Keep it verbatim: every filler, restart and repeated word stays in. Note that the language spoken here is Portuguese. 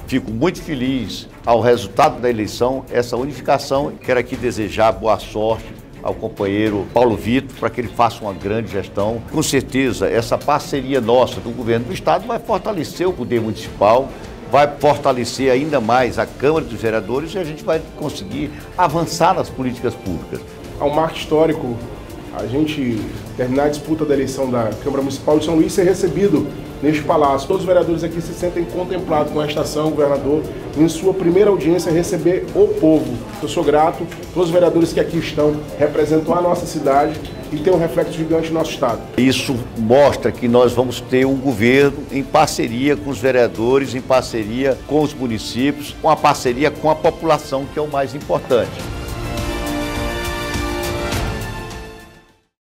Fico muito feliz ao resultado da eleição, essa unificação. Quero aqui desejar boa sorte ao companheiro Paulo Vitor, para que ele faça uma grande gestão. Com certeza, essa parceria nossa do governo do Estado vai fortalecer o poder municipal, vai fortalecer ainda mais a Câmara dos Vereadores e a gente vai conseguir avançar nas políticas públicas. É um marco histórico a gente terminar a disputa da eleição da Câmara Municipal de São Luís e ser recebido neste palácio. Todos os vereadores aqui se sentem contemplados com esta ação, governador, em sua primeira audiência, receber o povo. Eu sou grato, todos os vereadores que aqui estão representam a nossa cidade e tem um reflexo gigante no nosso estado. Isso mostra que nós vamos ter um governo em parceria com os vereadores, em parceria com os municípios, uma parceria com a população, que é o mais importante.